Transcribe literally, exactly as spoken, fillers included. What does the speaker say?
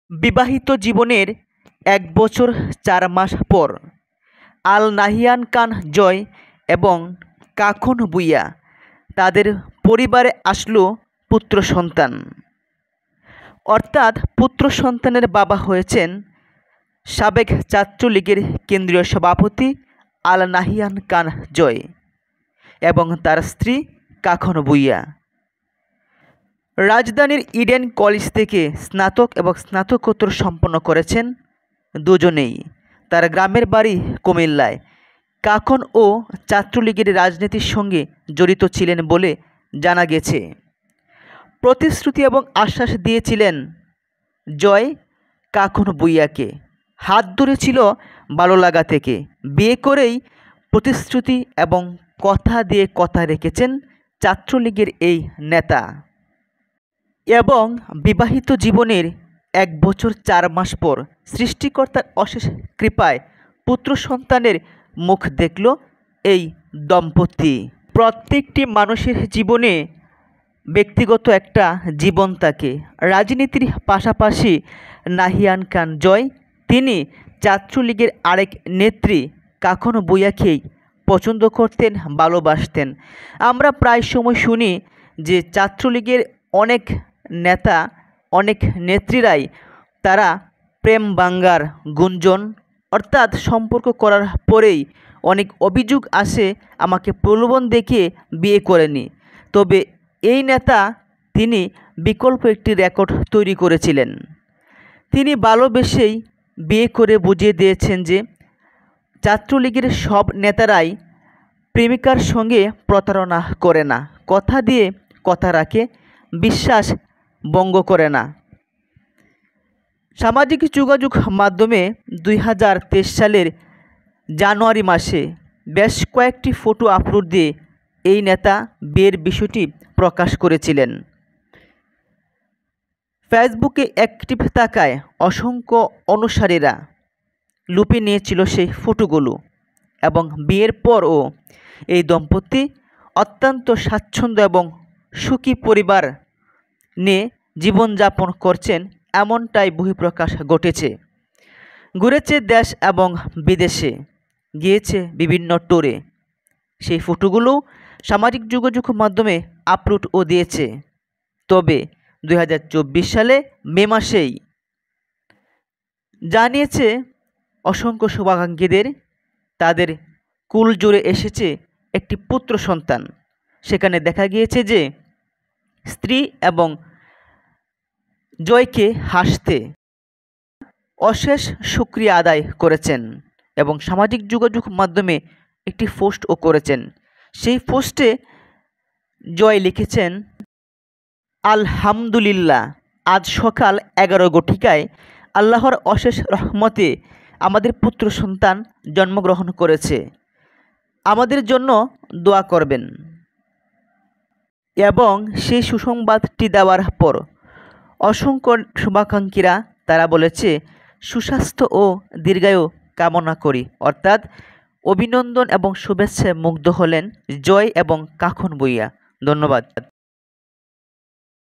বিবাহিত জীবনের এক বছর চার মাস পর আল নাহিয়ান খান জয় এবং কাঁখন ভূঁইয়া তাদের পরিবারে আসলো পুত্র সন্তান। অর্থাৎ পুত্র সন্তানের বাবা হয়েছেন সাবেক ছাত্রলীগের কেন্দ্রীয় সভাপতি আল নাহিয়ান খান জয় এবং তার স্ত্রী কাঁখন ভূঁইয়া। রাজধানীর ইডেন কলেজ থেকে স্নাতক এবং স্নাতকোত্তর সম্পন্ন করেছেন দুজনেই। তার গ্রামের বাড়ি কুমিল্লায়। কাঁখন ও ছাত্রলীগের রাজনীতির সঙ্গে জড়িত ছিলেন বলে জানা গেছে। প্রতিশ্রুতি এবং আশ্বাস দিয়েছিলেন জয় কাঁখন ভূঁইয়াকে। হাত ধরেছিল ভালো লাগা থেকে। বিয়ে করেই প্রতিশ্রুতি এবং কথা দিয়ে কথা রেখেছেন ছাত্রলীগের এই নেতা। এবং বিবাহিত জীবনের এক বছর চার মাস পর সৃষ্টিকর্তার অশেষ কৃপায় পুত্র সন্তানের মুখ দেখল এই দম্পতি। প্রত্যেকটি মানুষের জীবনে ব্যক্তিগত একটা জীবন থাকে। রাজনীতির পাশাপাশি নাহিয়ান খান জয় তিনি ছাত্রলীগের আরেক নেত্রী কাঁখন ভূঁইয়াকেই পছন্দ করতেন, ভালোবাসতেন। আমরা প্রায় সময় শুনি যে ছাত্রলীগের অনেক নেতা, অনেক নেত্রীরাই তারা প্রেম ভাঙ্গার গুঞ্জন, অর্থাৎ সম্পর্ক করার পরেই অনেক অভিযোগ আসে আমাকে প্রলোভন দেখিয়ে বিয়ে করেনি। তবে এই নেতা তিনি বিকল্প একটি রেকর্ড তৈরি করেছিলেন। তিনি ভালোবেসেই বিয়ে করে বুঝিয়ে দিয়েছেন যে ছাত্রলীগের সব নেতারাই প্রেমিকার সঙ্গে প্রতারণা করে না, কথা দিয়ে কথা রাখে, বিশ্বাস ভঙ্গ করে না। সামাজিক যোগাযোগ মাধ্যমে দুই হাজার তেইশ সালের জানুয়ারি মাসে বেশ কয়েকটি ফটো আপলোড দিয়ে এই নেতা বিয়ের বিষয়টি প্রকাশ করেছিলেন। ফেসবুকে অ্যাক্টিভ থাকায় অসংখ্য অনুসারীরা লুপে নিয়েছিল সেই ফটোগুলো। এবং বিয়ের পরও এই দম্পতি অত্যন্ত স্বাচ্ছন্দ্য এবং সুখী পরিবার নিয়ে জীবনযাপন করছেন, এমনটাই বহিঃপ্রকাশ ঘটেছে। ঘুরেছে দেশ এবং বিদেশে, গিয়েছে বিভিন্ন ট্যুরে। সেই ফটোগুলো সামাজিক যোগাযোগ মাধ্যমে আপলোডও দিয়েছে। তবে দুই হাজার চব্বিশ সালে মে মাসেই জানিয়েছে অসংখ্য শুভাকাঙ্ক্ষীদের তাদের কুল জুড়ে এসেছে একটি পুত্র সন্তান। সেখানে দেখা গিয়েছে যে স্ত্রী এবং জয়কে হাসতে অশেষ শুকরিয়া আদায় করেছেন এবং সামাজিক যোগাযোগ মাধ্যমে একটি পোস্টও করেছেন। সেই পোস্টে জয় লিখেছেন, আলহামদুলিল্লাহ, আজ সকাল এগারো ঘটিকায় আল্লাহর অশেষ রহমতে আমাদের পুত্র সন্তান জন্মগ্রহণ করেছে। আমাদের জন্য দোয়া করবেন। এবং সেই সুসংবাদটি দেওয়ার পর অসংখ্য শুভাকাঙ্ক্ষীরা তারা বলেছে সুস্বাস্থ্য ও দীর্ঘায়ু কামনা করি। অর্থাৎ অভিনন্দন এবং শুভেচ্ছায় মুগ্ধ হলেন জয় এবং কাঁখন ভূঁইয়া। ধন্যবাদ।